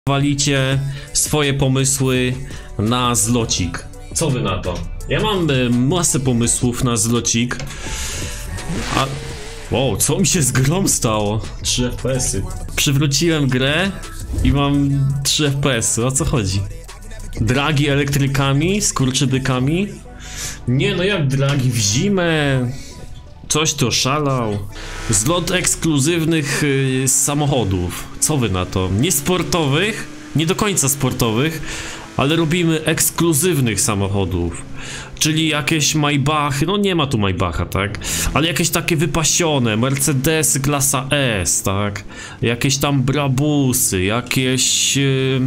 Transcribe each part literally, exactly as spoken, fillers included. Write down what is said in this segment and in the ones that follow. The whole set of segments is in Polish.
walicie swoje pomysły na zlocik. Co wy na to? Ja mam y, masę pomysłów na zlocik. A... Wow, co mi się z grą stało? trzy F P S y. Przywróciłem grę i mam trzy F P S y. O co chodzi? Dragi elektrykami, skurczybykami? Nie no, jak dragi w zimę? Coś tu oszalał. Zlot ekskluzywnych yy, samochodów. Co wy na to? Nie sportowych, nie do końca sportowych, ale robimy ekskluzywnych samochodów. Czyli jakieś Maybachy, no nie ma tu Maybacha, tak? Ale jakieś takie wypasione, Mercedesy klasa S, tak? Jakieś tam Brabusy, jakieś... Yy...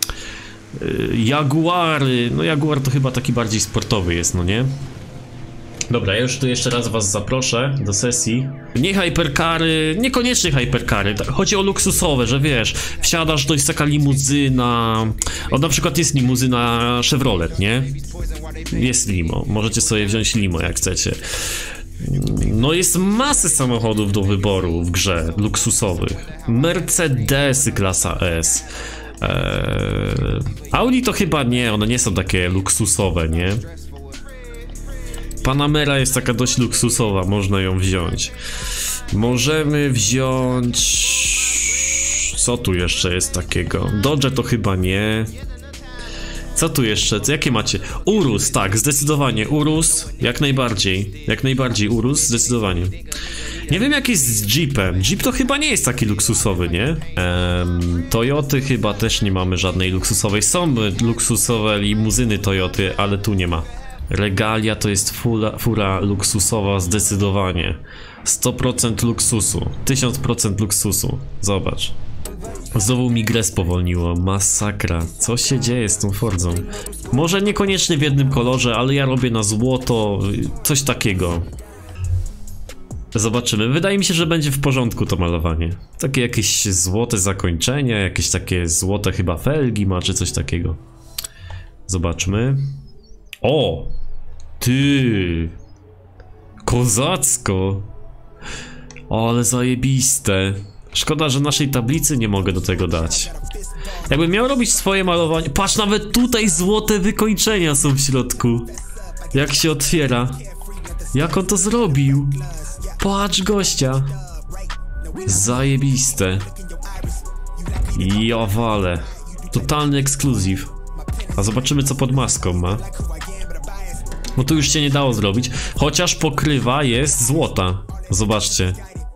Jaguary, no Jaguar to chyba taki bardziej sportowy jest, no nie? Dobra, ja już tu jeszcze raz was zaproszę do sesji. Nie hypercary, niekoniecznie hypercary, chodzi o luksusowe, że wiesz, wsiadasz, to jest taka limuzyna. O, na przykład jest limuzyna Chevrolet, nie? Jest limo, możecie sobie wziąć limo jak chcecie. No jest masę samochodów do wyboru w grze, luksusowych. Mercedesy klasa S. Eee, Audi to chyba nie, one nie są takie luksusowe, nie? Panamera jest taka dość luksusowa, można ją wziąć. Możemy wziąć... Co tu jeszcze jest takiego? Dodge to chyba nie. Co tu jeszcze? Jakie macie? Urus, tak, zdecydowanie Urus, jak najbardziej. Jak najbardziej Urus, zdecydowanie. Nie wiem jak jest z Jeepem. Jeep to chyba nie jest taki luksusowy, nie? Ehm, Toyoty chyba też nie mamy żadnej luksusowej. Są luksusowe limuzyny Toyoty, ale tu nie ma. Regalia to jest fura, fura luksusowa zdecydowanie. sto procent luksusu. tysiąc procent luksusu. Zobacz. Znowu mi grę spowolniło. Masakra. Co się dzieje z tą Fordzą? Może niekoniecznie w jednym kolorze, ale ja robię na złoto. Coś takiego. Zobaczymy. Wydaje mi się, że będzie w porządku to malowanie. Takie jakieś złote zakończenie, jakieś takie złote chyba felgi ma, czy coś takiego. Zobaczmy. O! Ty! Kozacko! O, ale zajebiste. Szkoda, że naszej tablicy nie mogę do tego dać. Jakbym miał robić swoje malowanie... Patrz, nawet tutaj złote wykończenia są w środku. Jak się otwiera. Jak on to zrobił? Patrz gościa. Zajebiste. Ja walę. Totalny ekskluzyw. A zobaczymy co pod maską ma. No tu już się nie dało zrobić. Chociaż pokrywa jest złota. Zobaczcie.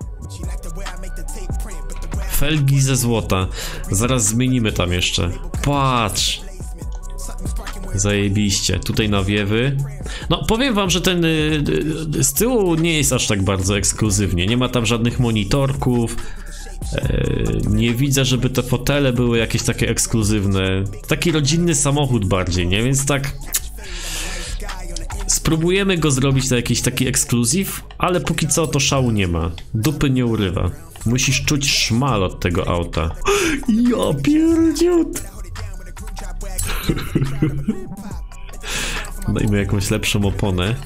Felgi ze złota. Zaraz zmienimy tam jeszcze. Patrz. Zajebiście. Tutaj nawiewy. No powiem wam, że ten y, y, z tyłu nie jest aż tak bardzo ekskluzywnie. Nie ma tam żadnych monitorków. y, Nie widzę, żeby te fotele były jakieś takie ekskluzywne. Taki rodzinny samochód bardziej, nie? Więc tak spróbujemy go zrobić na jakiś taki ekskluzyw, ale póki co to szału nie ma. Dupy nie urywa. Musisz czuć szmal od tego auta. Ja pierdziut. Dajmy jakąś lepszą oponę.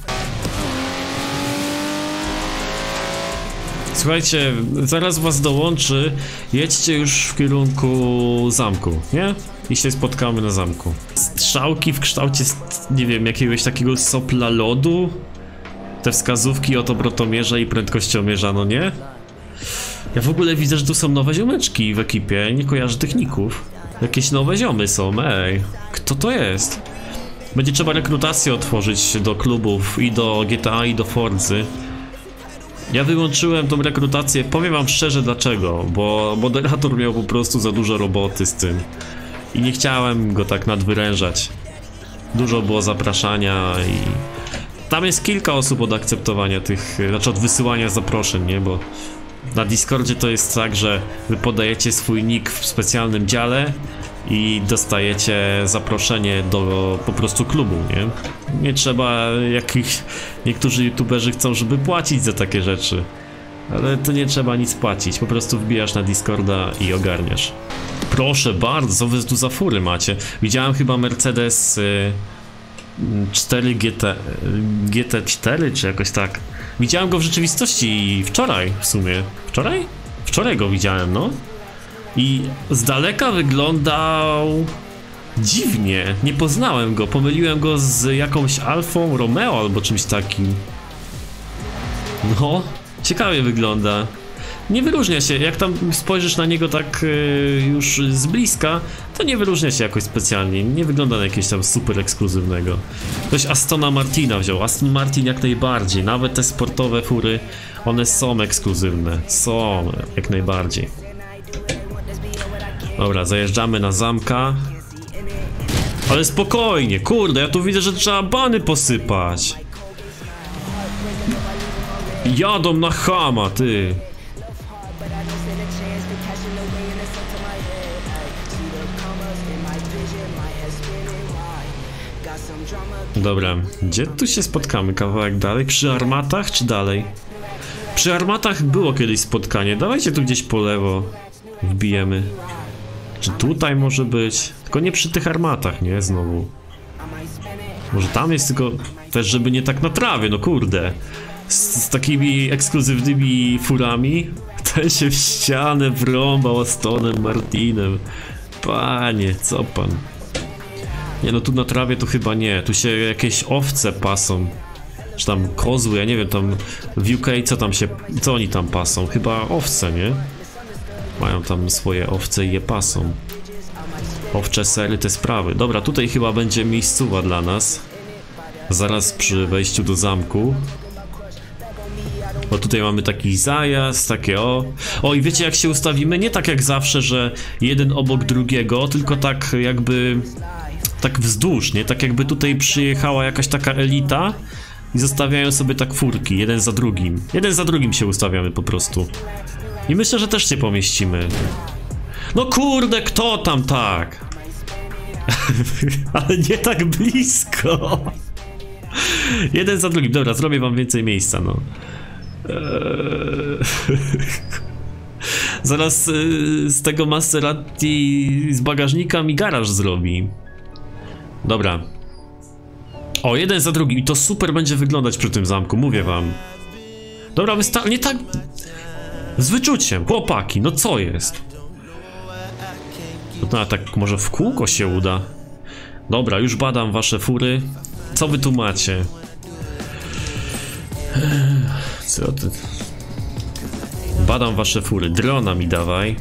Słuchajcie, zaraz was dołączy. Jedźcie już w kierunku zamku, nie? I się spotkamy na zamku. Strzałki w kształcie, nie wiem, jakiegoś takiego sopla lodu. Te wskazówki od obrotomierza i prędkościomierza, no nie? Ja w ogóle widzę, że tu są nowe ziomeczki w ekipie. Nie kojarzę techników. Jakieś nowe ziomy są, ej. Kto to jest? Będzie trzeba rekrutację otworzyć do klubów i do G T A i do Forzy. Ja wyłączyłem tą rekrutację, powiem wam szczerze dlaczego, bo moderator miał po prostu za dużo roboty z tym. I nie chciałem go tak nadwyrężać. Dużo było zapraszania i... Tam jest kilka osób od akceptowania tych, znaczy od wysyłania zaproszeń, nie, bo... Na Discordzie to jest tak, że wy podajecie swój nick w specjalnym dziale i dostajecie zaproszenie do po prostu klubu, nie? Nie trzeba jakichś... Niektórzy youtuberzy chcą, żeby płacić za takie rzeczy. Ale to nie trzeba nic płacić, po prostu wbijasz na Discorda i ogarniasz. Proszę bardzo, co wy tu za fury macie? Widziałem chyba Mercedes y, cztery G T, G T cztery czy jakoś tak. Widziałem go w rzeczywistości wczoraj w sumie. Wczoraj? Wczoraj go widziałem, no. I z daleka wyglądał dziwnie, nie poznałem go, pomyliłem go z jakąś Alfą Romeo albo czymś takim. No, ciekawie wygląda. Nie wyróżnia się, jak tam spojrzysz na niego tak yy, już z bliska, to nie wyróżnia się jakoś specjalnie, nie wygląda na jakiegoś tam super ekskluzywnego. Ktoś Astona Martina wziął, Aston Martin jak najbardziej, nawet te sportowe fury, one są ekskluzywne, są jak najbardziej. Dobra, zajeżdżamy na zamka. Ale spokojnie, kurde, ja tu widzę, że trzeba bany posypać. Jadą na chama, ty. Dobra, gdzie tu się spotkamy? Kawałek dalej? Przy armatach czy dalej? Przy armatach było kiedyś spotkanie, dawajcie tu gdzieś po lewo. Wbijemy. Czy tutaj może być? Tylko nie przy tych armatach, nie? Znowu. Może tam jest, tylko też, żeby nie tak na trawie, no kurde. Z, z takimi ekskluzywnymi furami ten się w ścianę wrąbał Astonem Martinem. Panie, co pan? Nie no, tu na trawie to chyba nie. Tu się jakieś owce pasą. Czy tam kozły, ja nie wiem, tam w U K co tam się... Co oni tam pasą? Chyba owce, nie? Mają tam swoje owce i je pasą. Owcze sery, te sprawy. Dobra, tutaj chyba będzie miejscowa dla nas. Zaraz przy wejściu do zamku. Bo tutaj mamy taki zajazd, takie o... O, i wiecie jak się ustawimy? Nie tak jak zawsze, że jeden obok drugiego, tylko tak jakby... Tak wzdłuż, nie? Tak jakby tutaj przyjechała jakaś taka elita i zostawiają sobie tak furki, jeden za drugim. Jeden za drugim się ustawiamy po prostu. I myślę, że też się pomieścimy. No kurde, kto tam tak? Ale nie tak blisko. Jeden za drugim. Dobra, zrobię wam więcej miejsca, no. Eee... Zaraz yy, z tego Maserati z bagażnika mi garaż zrobi. Dobra. O, jeden za drugim. I to super będzie wyglądać przy tym zamku, mówię wam. Dobra, wystarczy. Nie tak... Z wyczuciem, chłopaki, no co jest? No tak, może w kółko się uda. Dobra, już badam wasze fury. Co wy tu macie? Co ty? Badam wasze fury. Drona mi dawaj.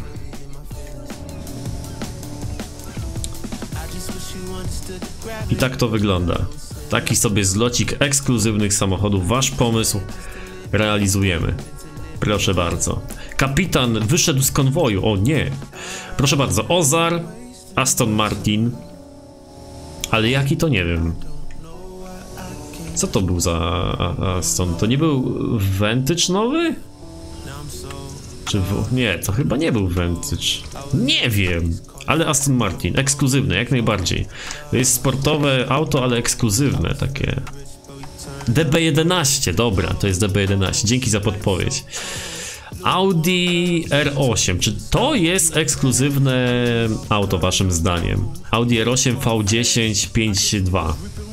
I tak to wygląda. Taki sobie zlocik ekskluzywnych samochodów. Wasz pomysł realizujemy. Proszę bardzo. Kapitan wyszedł z konwoju. O nie. Proszę bardzo. Ozar, Aston Martin. Ale jaki to nie wiem. Co to był za Aston? To nie był Vantage nowy? Czy w... Nie, to chyba nie był Vantage. Nie wiem. Ale Aston Martin, ekskluzywne, jak najbardziej. To jest sportowe auto, ale ekskluzywne takie. D B jedenaście, dobra, to jest D B jedenaście. Dzięki za podpowiedź. Audi R osiem, czy to jest ekskluzywne auto waszym zdaniem? Audi R osiem V dziesięć pięć dwa.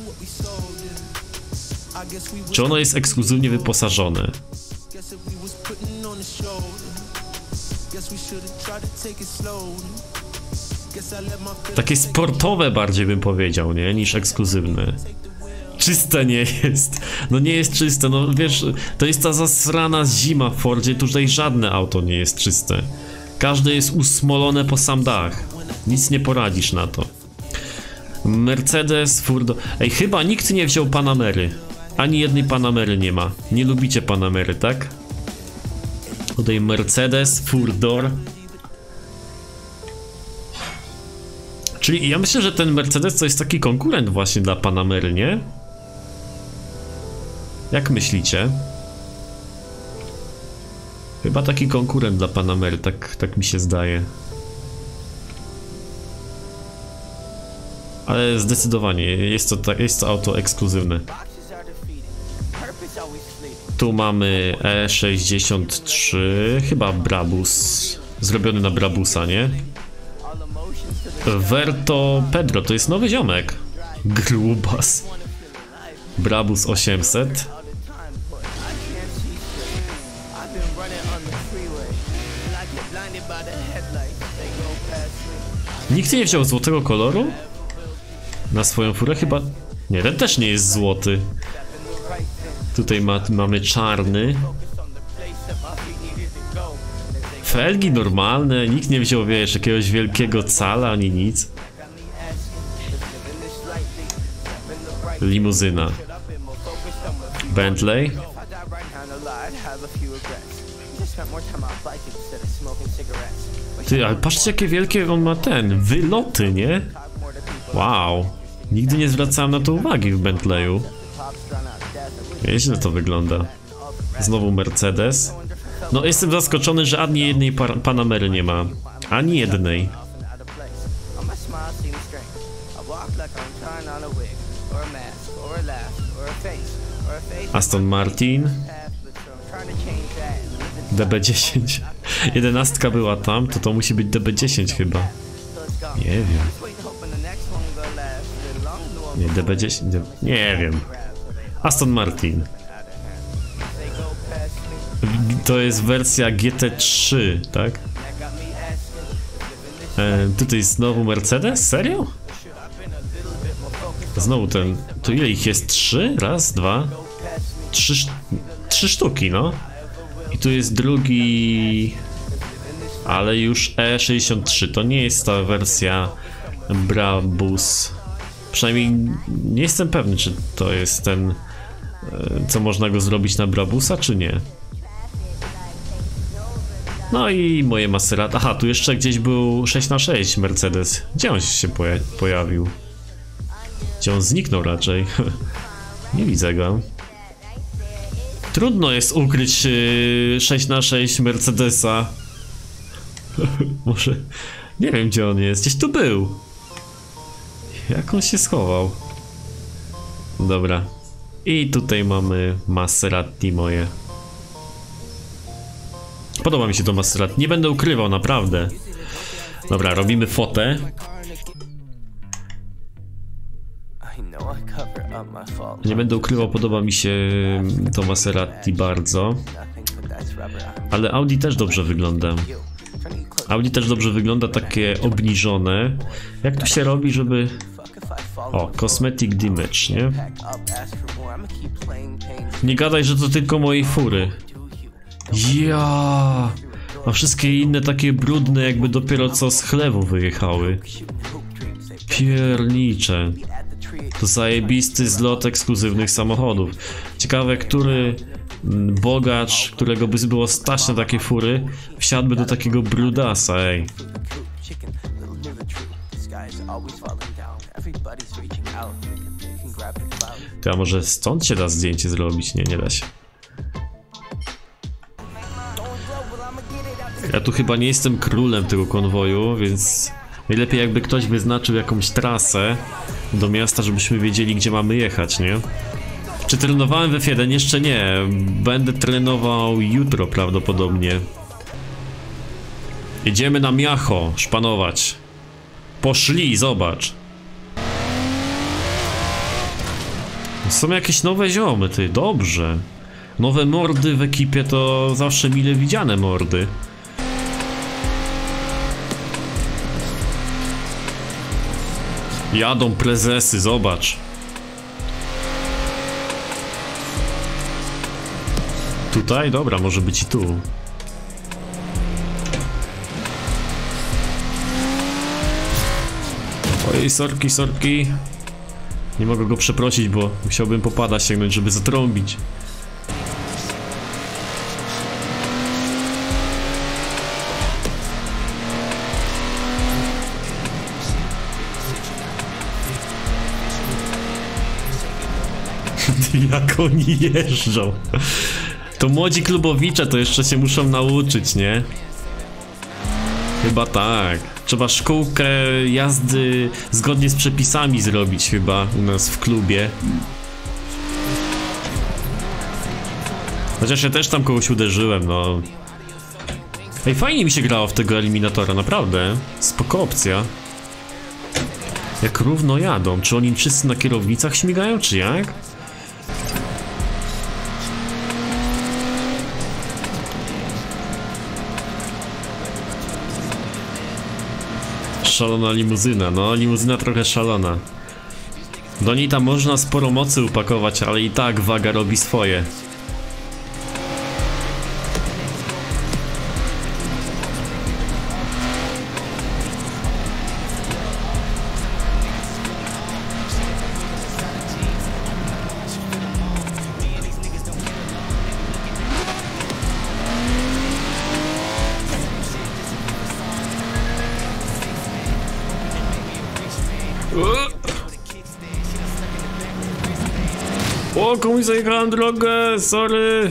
Czy ono jest ekskluzywnie wyposażone? Takie sportowe bardziej bym powiedział, nie? Niż ekskluzywne. Czyste nie jest. No nie jest czyste, no wiesz, to jest ta zasrana zima w Fordzie, tutaj żadne auto nie jest czyste. Każde jest usmolone po sam dach. Nic nie poradzisz na to. Mercedes, Furdo... Ej, chyba nikt nie wziął Panamery. Ani jednej Panamery nie ma. Nie lubicie Panamery, tak? Tutaj Mercedes, Furdor. Czyli ja myślę, że ten Mercedes to jest taki konkurent właśnie dla Panamery, nie? Jak myślicie? Chyba taki konkurent dla Panamery, tak, tak mi się zdaje. Ale zdecydowanie jest to, jest to auto ekskluzywne. Tu mamy E sześćdziesiąt trzy, chyba Brabus, zrobiony na Brabusa, nie? Verto Pedro, to jest nowy ziomek. Grubas. Brabus osiemset. Nikt nie wziął złotego koloru? Na swoją furę chyba... Nie, ten też nie jest złoty. Tutaj ma, mamy czarny. Felgi normalne, nikt nie wziął, wiesz, jakiegoś wielkiego cala ani nic. Limuzyna. Bentley. Ty, ale patrzcie jakie wielkie on ma ten, wyloty, nie? Wow. Nigdy nie zwracałem na to uwagi w Bentleyu. Nieźle to wygląda. Znowu Mercedes. No jestem zaskoczony, że ani jednej Panamery nie ma. Ani jednej. Aston Martin. D B dziesięć. Jedenastka była tam, to to musi być D B dziesięć chyba. Nie wiem. Nie, D B dziesięć. Nie wiem. Aston Martin. To jest wersja G T trzy, tak? E, tutaj znowu Mercedes? Serio? Znowu ten... To ile ich jest? Trzy? Raz, dwa? Trzy, trzy sztuki, no. I tu jest drugi... Ale już E sześćdziesiąt trzy. To nie jest ta wersja Brabus. Przynajmniej nie jestem pewny, czy to jest ten... Co można go zrobić na Brabusa, czy nie? No i moje Maserati. Aha, tu jeszcze gdzieś był sześć na sześć Mercedes. Gdzie on się poja pojawił? Gdzie on zniknął raczej? Nie widzę go. Trudno jest ukryć yy, sześć na sześć Mercedesa. Może... Nie wiem gdzie on jest. Gdzieś tu był. Jak on się schował? Dobra. I tutaj mamy Maserati moje. Podoba mi się to Maserati. Nie będę ukrywał, naprawdę. Dobra, robimy fotę. Nie będę ukrywał, podoba mi się to Maserati bardzo. Ale Audi też dobrze wygląda. Audi też dobrze wygląda, takie obniżone. Jak to się robi, żeby... O, Cosmetic Damage, nie? Nie gadaj, że to tylko mojej fury. Ja, a wszystkie inne takie brudne, jakby dopiero co z chlewu wyjechały. Piernicze. To zajebisty zlot ekskluzywnych samochodów. Ciekawe, który bogacz, którego by było stać na takie fury, wsiadłby do takiego brudasa, ej. Ty, a może stąd się da zdjęcie zrobić? Nie, nie da się. Ja tu chyba nie jestem królem tego konwoju, więc najlepiej jakby ktoś wyznaczył jakąś trasę do miasta, żebyśmy wiedzieli, gdzie mamy jechać, nie? Czy trenowałem w F jeden? Jeszcze nie. Będę trenował jutro prawdopodobnie. Jedziemy na Miacho szpanować. Poszli, zobacz. Są jakieś nowe ziomy, ty, dobrze. Nowe mordy w ekipie to zawsze mile widziane mordy. Jadą prezesy, zobacz. Tutaj? Dobra, może być i tu. Ojej, sorki, sorki. Nie mogę go przeprosić, bo musiałbym popada sięgnąć, żeby zatrąbić. Jak oni jeżdżą. To młodzi klubowicze to jeszcze się muszą nauczyć, nie? Chyba tak. Trzeba szkółkę jazdy zgodnie z przepisami zrobić chyba u nas w klubie. Chociaż ja też tam kogoś uderzyłem, no. Ej, fajnie mi się grało w tego eliminatora, naprawdę. Spoko opcja. Jak równo jadą. Czy oni wszyscy na kierownicach śmigają, czy jak? Szalona limuzyna, no limuzyna trochę szalona. Do niej tam można sporo mocy upakować, ale i tak waga robi swoje. O, komuś zajechałem drogę, sorry.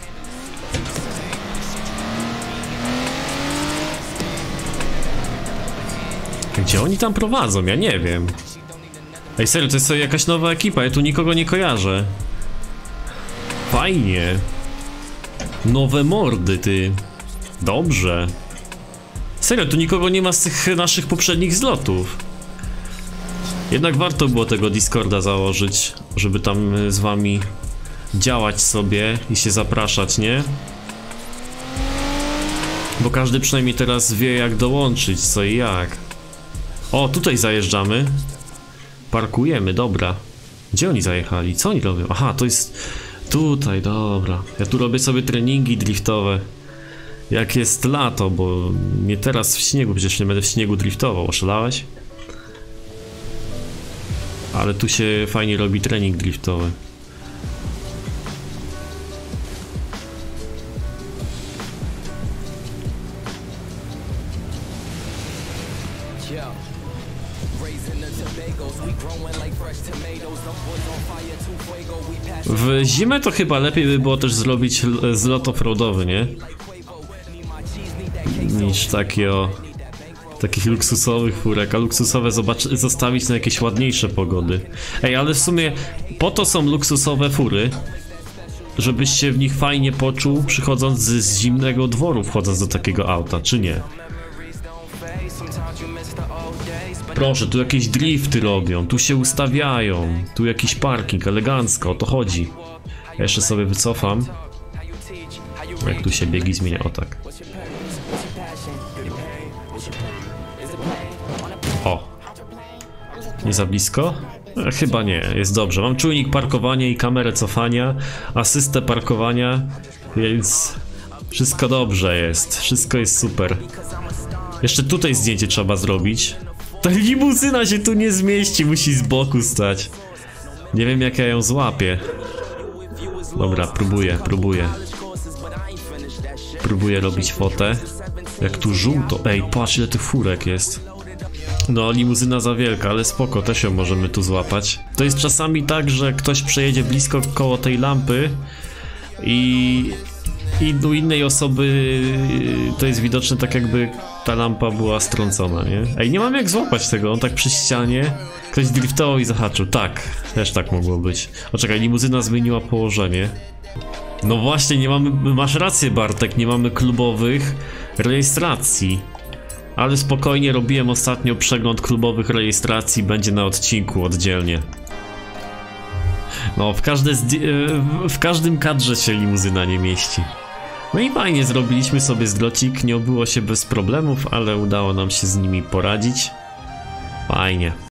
Gdzie oni tam prowadzą? Ja nie wiem. Ej, serio, to jest sobie jakaś nowa ekipa, ja tu nikogo nie kojarzę. Fajnie. Nowe mordy, ty. Dobrze. Serio, tu nikogo nie ma z tych naszych poprzednich zlotów. Jednak warto było tego Discorda założyć, żeby tam z wami działać sobie i się zapraszać, nie? Bo każdy przynajmniej teraz wie, jak dołączyć, co i jak. O, tutaj zajeżdżamy. Parkujemy, dobra. Gdzie oni zajechali? Co oni robią? Aha, to jest tutaj, dobra. Ja tu robię sobie treningi driftowe. Jak jest lato, bo nie teraz w śniegu, przecież nie będę w śniegu driftował, oszalałeś? Ale tu się fajnie robi trening driftowy. W zimę to chyba lepiej by było też zrobić zlot offroadowy, nie? Niż takie o... takich luksusowych furek, a luksusowe zostawić na jakieś ładniejsze pogody. Ej, ale w sumie po to są luksusowe fury, żebyś się w nich fajnie poczuł, przychodząc z, z zimnego dworu, wchodząc do takiego auta, czy nie? Proszę, tu jakieś drifty robią, tu się ustawiają, tu jakiś parking, elegancko, o to chodzi. Ja jeszcze sobie wycofam. Jak tu się biegi zmienia, o tak. O. Nie za blisko? E, chyba nie, jest dobrze. Mam czujnik parkowania i kamerę cofania, asystę parkowania, więc wszystko dobrze jest, wszystko jest super. Jeszcze tutaj zdjęcie trzeba zrobić. Ta limuzyna się tu nie zmieści, musi z boku stać. Nie wiem, jak ja ją złapię. Dobra, próbuję, próbuję. Próbuję robić fotę. Jak tu żółto. Ej, patrz, ile tych furek jest. No, limuzyna za wielka, ale spoko, też ją możemy tu złapać. To jest czasami tak, że ktoś przejedzie blisko koło tej lampy i, i u innej osoby to jest widoczne tak, jakby ta lampa była strącona, nie? Ej, nie mam jak złapać tego, on tak przy ścianie. Ktoś driftował i zahaczył. Tak, też tak mogło być. O, czekaj, limuzyna zmieniła położenie. No właśnie, nie mamy, masz rację, Bartek, nie mamy klubowych rejestracji. Ale spokojnie, robiłem ostatnio przegląd klubowych rejestracji, będzie na odcinku oddzielnie. No, w, każde w każdym kadrze się limuzyna nie mieści. No i fajnie, zrobiliśmy sobie zlocik, nie obyło się bez problemów, ale udało nam się z nimi poradzić. Fajnie.